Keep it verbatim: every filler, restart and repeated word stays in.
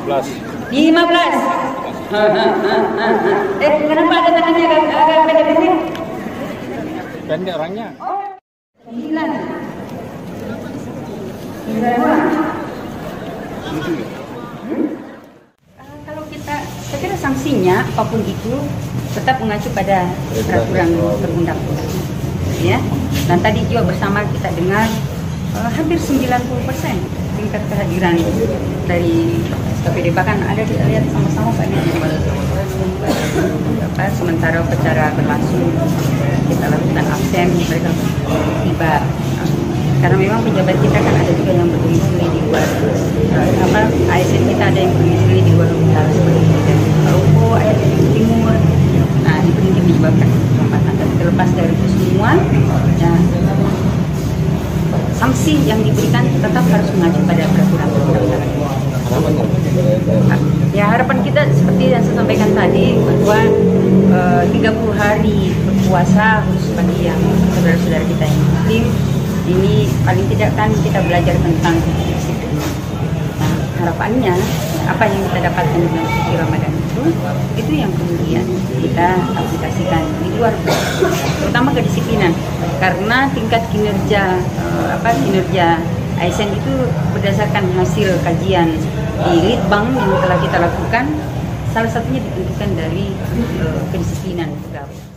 belas. lima belas. Eh, kenapa ada tangannya agak agak pendek-pendek? Pendek orangnya. sembilan. sembilan orang. Hmm? Kalau kita, saya kira sanksinya apapun itu tetap mengacu pada peraturan perundang-undangan. Ya. Dan tadi juga bersama kita dengar uh, hampir sembilan puluh persen tingkat kehadiran dari S K P D, bahkan ada kita lihat sama-sama Pak apa sementara upacara berlangsung kita lakukan absen, mereka tiba karena memang pejabat kita kan ada juga yang berdomisili di luar apa A S N kita ada yang berdomisili di luar utara seperti dari Maroko, ada di timur. Nah itu mungkin menyebabkan kesempatan. Tapi terlepas dari itu semua ya, sanksi yang diberikan tetap harus mengacu pada peraturan perundang-undangan. Ya harapan kita seperti yang saya sampaikan tadi bahwa uh, tiga puluh hari berpuasa khusus bagi yang saudara-saudara kita yang muslim ini paling tidak kan kita belajar tentang disiplin. Nah, harapannya apa yang kita dapatkan di bulan suci Ramadan itu itu yang kemudian kita aplikasikan di luar, terutama kedisiplinan, karena tingkat kinerja uh, apa kinerja A S N itu berdasarkan hasil kajian di Litbang yang telah kita lakukan, salah satunya ditentukan dari uh, kedisiplinan pegawai.